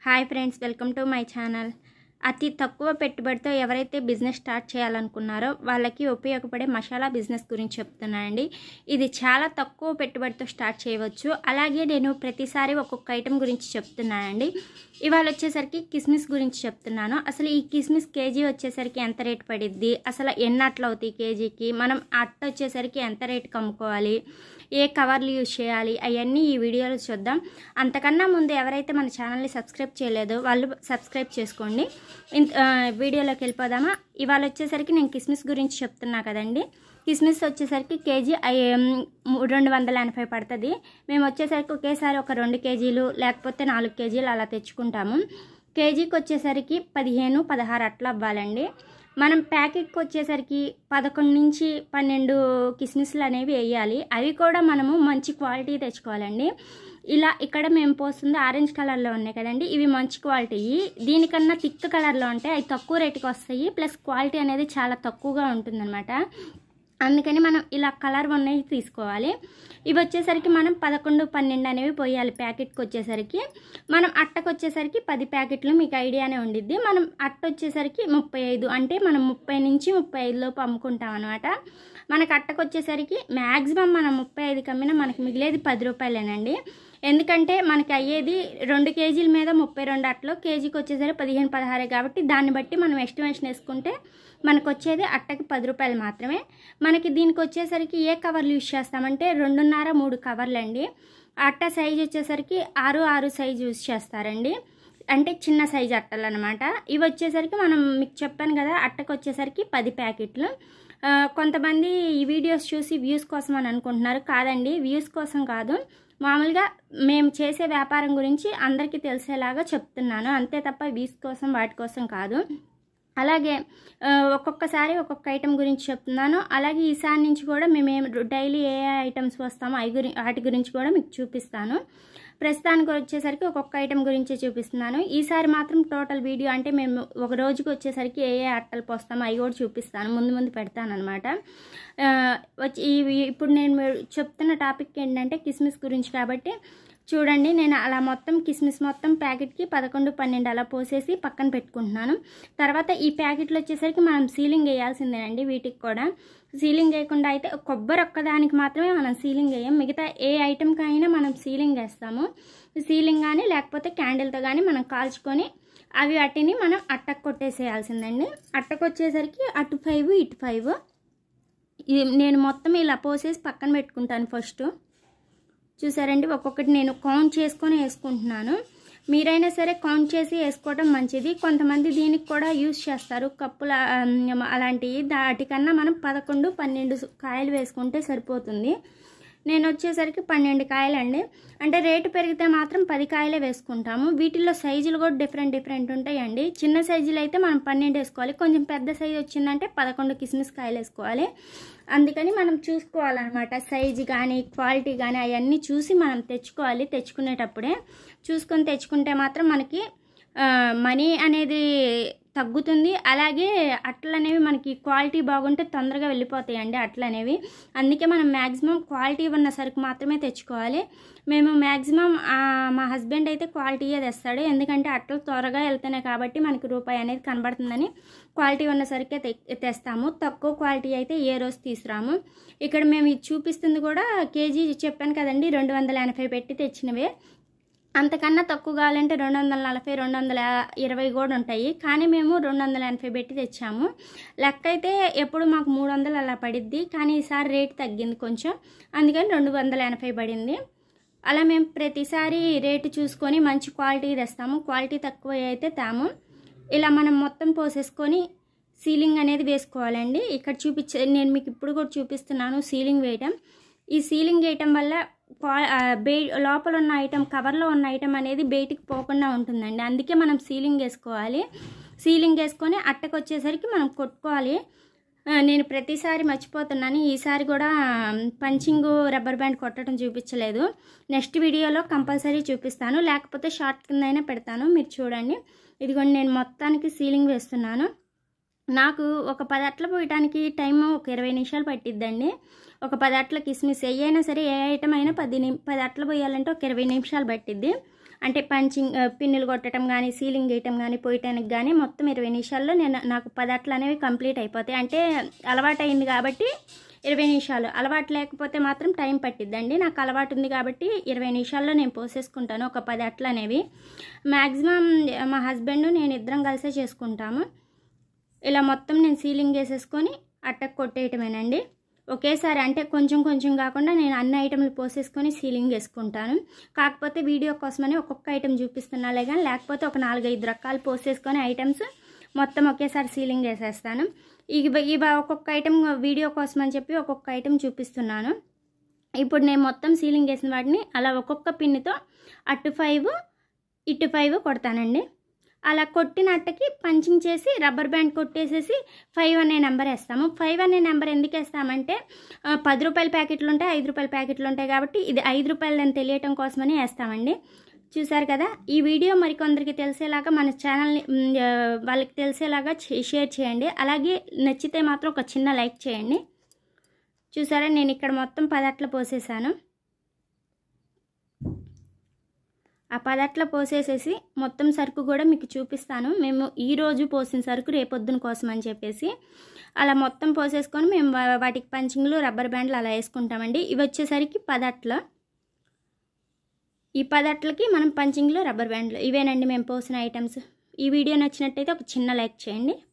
Hi friends, welcome to my channel. అతి తక్కువ పెట్టుబడితో ఎవరైతే బిజినెస్ స్టార్ట్ చేయాలనుకున్నారో వాళ్ళకి ఉపయోగపడే మసాలా బిజినెస్ గురించి చెప్తున్నానండి. ఇది చాలా తక్కువ పెట్టుబడితో స్టార్ట్ చేయవచ్చు. అలాగే నేను ప్రతిసారి ఒక్కొక్క ఐటెం గురించి చెప్తున్నానండి. ఇవాళ వచ్చేసరికి కిస్మిస్ గురించి చెప్తున్నాను. అసలు ఈ కిస్మిస్ కేజీ వచ్చేసరికి ఎంత రేట్ పడిద్ది, అసలు ఎన్ని అట్లు అవుతాయి కేజీకి, మనం అట్ట వచ్చేసరికి ఎంత రేటుకి అమ్ముకోవాలి, ఏ కవర్లు యూజ్ చేయాలి, అవన్నీ ఈ వీడియోలో చూద్దాం. అంతకన్నా ముందు ఎవరైతే మన ఛానల్ని సబ్స్క్రైబ్ చేయలేదో వాళ్ళు సబ్స్క్రైబ్ చేసుకోండి. వీడియోలోకి వెళ్ళిపోదామా. ఇవాళ వచ్చేసరికి నేను కిస్మిస్ గురించి చెప్తున్నా కదండి. కిస్మిస్ వచ్చేసరికి కేజీ 280 పడుతుంది. మేము వచ్చేసరికి ఒకేసారి ఒక 2 కేజీలు లేకపోతే 4 కేజీలు అలా తెచ్చుకుంటాము. కేజీకి వచ్చేసరికి 15-16 అట్లా అవ్వాలండి. మనం ప్యాకెట్కి వచ్చేసరికి 11 నుంచి 12 కిస్మిస్లు అనేవి వేయాలి. అవి కూడా మనము మంచి క్వాలిటీ తెచ్చుకోవాలండి. ఇలా ఇక్కడ మేము పోస్తుంది ఆరెంజ్ కలర్లో ఉన్నాయి కదండి, ఇవి మంచి క్వాలిటీ. దీనికన్నా థిక్ కలర్లో ఉంటాయి, అవి తక్కువ రేటుకి వస్తాయి. ప్లస్ క్వాలిటీ అనేది చాలా తక్కువగా ఉంటుందన్నమాట. అందుకని మనం ఇలా కలర్ ఉన్నవి తీసుకోవాలి. ఇవి వచ్చేసరికి మనం 11-12 అనేవి పోయాలి. ప్యాకెట్కి వచ్చేసరికి మనం అట్టకు వచ్చేసరికి 10 ప్యాకెట్లు, మీకు ఐడియానే ఉండిద్ది. మనం అట్ట వచ్చేసరికి 35, అంటే మనం 30 నుంచి 35 లోపు అమ్ముకుంటాం అనమాట. మనకు అట్టకు వచ్చేసరికి మ్యాక్సిమం మనం 35 కమ్మినా మనకి మిగిలేది 10 రూపాయలేనండి. ఎందుకంటే మనకి అయ్యేది 2 కేజీల మీద 32 అట్లు, కేజీకి వచ్చేసరికి 15-16 కాబట్టి దాన్ని బట్టి మనం ఎస్టిమేషన్ వేసుకుంటే మనకు వచ్చేది అట్టకి 10 రూపాయలు మాత్రమే. మనకి దీనికి వచ్చేసరికి ఏ కవర్లు యూజ్ చేస్తామంటే 2.5-3 కవర్లు అండి. అట్ట సైజు వచ్చేసరికి 6 సైజు యూజ్ చేస్తారండి, అంటే చిన్న సైజు అట్టలు అనమాట. ఇవి వచ్చేసరికి మనం మీకు చెప్పాను కదా, అట్టకు వచ్చేసరికి 10 ప్యాకెట్లు. కొంతమంది ఈ వీడియోస్ చూసి వ్యూస్ కోసం అని అనుకుంటున్నారు. కాదండి, వ్యూస్ కోసం కాదు, మామూలుగా మేము చేసే వ్యాపారం గురించి అందరికీ తెలిసేలాగా చెప్తున్నాను అంతే తప్ప వ్యూస్ కోసం వాటి కోసం కాదు. అలాగే ఒక్కొక్కసారి ఒక్కొక్క ఐటెం గురించి చెప్తున్నాను. అలాగే ఈసారి నుంచి కూడా మేము డైలీ ఏ ఐటమ్స్ వస్తామో వాటి గురించి కూడా మీకు చూపిస్తాను. ప్రస్తుతానికి వచ్చేసరికి ఒక్కొక్క ఐటెం గురించి చూపిస్తున్నాను. ఈసారి మాత్రం టోటల్ వీడియో, అంటే మేము ఒక రోజుకి వచ్చేసరికి ఏ అట్టలు పోస్తామో అవి కూడా చూపిస్తాను, ముందు పెడతాను అనమాట. ఇప్పుడు నేను చెప్తున్న టాపిక్ ఏంటంటే కిస్మిస్ గురించి కాబట్టి చూడండి. నేను అలా మొత్తం కిస్మిస్ మొత్తం ప్యాకెట్కి 11-12 అలా పోసేసి పక్కన పెట్టుకుంటున్నాను. తర్వాత ఈ ప్యాకెట్లు వచ్చేసరికి మనం సీలింగ్ వేయాల్సిందేనండి. వీటికి కూడా సీలింగ్ వేయకుండా అయితే కొబ్బరి ఒక్కదానికి మాత్రమే మనం సీలింగ్ వేయం, మిగతా ఏ ఐటెంకైనా మనం సీలింగ్ వేస్తాము. సీలింగ్ కానీ లేకపోతే క్యాండిల్తో కానీ మనం కాల్చుకొని అవి వాటిని మనం అట్టకు కొట్టేసేయాల్సిందండి. అట్టకు వచ్చేసరికి అటు 5 ఇటు 5 నేను మొత్తం ఇలా పోసేసి పక్కన పెట్టుకుంటాను. ఫస్ట్ చూసారండి, ఒక్కొక్కటి నేను కౌంట్ చేసుకొని వేసుకుంటున్నాను. మీరైనా సరే కౌంట్ చేసి వేసుకోవడం మంచిది. కొంతమంది దీనికి కూడా యూజ్ చేస్తారు కప్పుల అలాంటివి. వాటికన్నా మనం 11-12 కాయలు వేసుకుంటే సరిపోతుంది. నేను వచ్చేసరికి 12 కాయలండి. అంటే రేటు పెరిగితే మాత్రం 10 కాయలే వేసుకుంటాము. వీటిల్లో సైజులు కూడా డిఫరెంట్ ఉంటాయండి. చిన్న సైజులు అయితే మనం 12 వేసుకోవాలి, కొంచెం పెద్ద సైజు వచ్చిందంటే 11 కిస్మిస్ కాయలు వేసుకోవాలి. అందుకని మనం చూసుకోవాలన్నమాట, సైజు కానీ క్వాలిటీ కానీ అవన్నీ చూసి మనం తెచ్చుకోవాలి. తెచ్చుకునేటప్పుడే చూసుకొని తెచ్చుకుంటే మాత్రం మనకి మనీ అనేది తగ్గుతుంది. అలాగే అట్లు అనేవి మనకి క్వాలిటీ బాగుంటే తొందరగా వెళ్ళిపోతాయండి అట్లు అనేవి. అందుకే మనం మ్యాక్సిమం క్వాలిటీ ఉన్న సరుకు మాత్రమే తెచ్చుకోవాలి. మేము మ్యాక్సిమం మా హస్బెండ్ అయితే క్వాలిటీయే తెస్తాడు, ఎందుకంటే అట్లు త్వరగా వెళ్తేనే కాబట్టి మనకి రూపాయి అనేది కనబడుతుందని క్వాలిటీ ఉన్న సరుకే తెస్తాము. తక్కువ క్వాలిటీ అయితే ఏ రోజు తీసుకురాము. ఇక్కడ మేము ఇది చూపిస్తుంది కూడా కేజీ చెప్పాను కదండి, 280 పెట్టి తెచ్చినవే. అంతకన్నా తక్కువ కావాలంటే 240, 220 కూడా ఉంటాయి. కానీ మేము 280 పెట్టి తెచ్చాము. లెక్క అయితే ఎప్పుడు మాకు 300 అలా పడిద్ది, కానీ ఈసారి రేట్ తగ్గింది కొంచెం, అందుకని 280 పడింది. అలా మేము ప్రతిసారి రేటు చూసుకొని మంచి క్వాలిటీ తెస్తాము. క్వాలిటీ తక్కువ అయితే తాము. ఇలా మనం మొత్తం పోసేసుకొని సీలింగ్ అనేది వేసుకోవాలండి. ఇక్కడ నేను మీకు ఇప్పుడు కూడా చూపిస్తున్నాను సీలింగ్ వేయటం. ఈ సీలింగ్ వేయటం వల్ల లోపల ఉన్న ఐటెం, కవర్లో ఉన్న ఐటెం అనేది బయటికి పోకుండా ఉంటుందండి. అందుకే మనం సీలింగ్ వేసుకోవాలి. సీలింగ్ వేసుకొని అట్టకు వచ్చేసరికి మనం కొట్టుకోవాలి. నేను ప్రతిసారి మర్చిపోతున్నాను, ఈసారి కూడా పంచింగ్ రబ్బర్ బ్యాండ్ కొట్టడం చూపించలేదు. నెక్స్ట్ వీడియోలో కంపల్సరీ చూపిస్తాను, లేకపోతే షార్ట్ కింద అయినా పెడతాను, మీరు చూడండి. ఇదిగోండి, నేను మొత్తానికి సీలింగ్ వేస్తున్నాను. నాకు ఒక 10 అట్ల పోయటానికి టైం ఒక 20 నిమిషాలు పట్టిద్దండి. ఒక 10 అట్ల కిస్మిస్ అయినా సరే ఏ ఐటమ్ అయినా 10 అట్ల పోయాలంటే ఒక 20 నిమిషాలు పట్టిద్ది. అంటే పంచింగ్ పిన్నులు కొట్టడం కానీ సీలింగ్ వేయటం కానీ పోయటానికి కానీ మొత్తం 20 నిమిషాల్లో నాకు 10 అట్లు అనేవి కంప్లీట్ అయిపోతాయి. అంటే అలవాటు అయింది కాబట్టి 20 నిమిషాలు, అలవాటు లేకపోతే మాత్రం టైం పట్టిద్దండి. నాకు అలవాటు ఉంది కాబట్టి 20 నిమిషాల్లో నేను పోసేసుకుంటాను ఒక 10 అట్లు అనేవి. మ్యాక్సిమం మా హస్బెండ్ నేను ఇద్దరం కలిసే చేసుకుంటాము. ఇలా మొత్తం నేను సీలింగ్ వేసేసుకొని అట్టకు కొట్టేయటమేనండి. ఒకేసారి అంటే కొంచెం కొంచెం కాకుండా నేను అన్ని ఐటెంలు పోసేసుకొని సీలింగ్ వేసుకుంటాను. కాకపోతే వీడియో కోసమని ఒక్కొక్క ఐటెం చూపిస్తున్నాలే కానీ లేకపోతే ఒక 4-5 రకాలు పోసేసుకొని ఐటమ్స్ మొత్తం ఒకేసారి సీలింగ్ వేసేస్తాను. ఇవి ఒక్కొక్క ఐటెం వీడియో కోసం అని చెప్పి ఒక్కొక్క ఐటెం చూపిస్తున్నాను. ఇప్పుడు నేను మొత్తం సీలింగ్ వేసిన వాటిని అలా ఒక్కొక్క పిన్నుతో అటు 5 ఇటు 5 కొడతానండి. అలా కొట్టిన అట్టకి పంచింగ్ చేసి రబ్బర్ బ్యాండ్ కొట్టేసేసి 5 అనే నెంబర్ వేస్తాము. 5 అనే నెంబర్ ఎందుకు వేస్తామంటే 10 రూపాయల ప్యాకెట్లు ఉంటాయి, 5 రూపాయల ప్యాకెట్లు ఉంటాయి కాబట్టి ఇది 5 రూపాయలని తెలియటం కోసమని వేస్తామండి. చూసారు కదా, ఈ వీడియో మరికొందరికి తెలిసేలాగా మన ఛానల్ని వాళ్ళకి తెలిసేలాగా షేర్ చేయండి. అలాగే నచ్చితే మాత్రం ఒక చిన్న లైక్ చేయండి. చూసారా, నేను ఇక్కడ మొత్తం 10 అట్ల పోసేసాను. ఆ 10 అట్ల పోసేసేసి మొత్తం సరుకు కూడా మీకు చూపిస్తాను. మేము ఈరోజు పోసిన సరుకు రేపొద్దున కోసం అని చెప్పేసి అలా మొత్తం పోసేసుకొని మేము వాటికి పంచింగ్లు రబ్బర్ బ్యాండ్లు అలా వేసుకుంటామండి. ఇవి వచ్చేసరికి 10 అట్ల. ఈ 10 అట్లకి మనం పంచింగ్లు రబ్బర్ బ్యాండ్లు ఇవేనండి మేము పోసిన ఐటమ్స్. ఈ వీడియో నచ్చినట్టయితే ఒక చిన్న లైక్ చేయండి.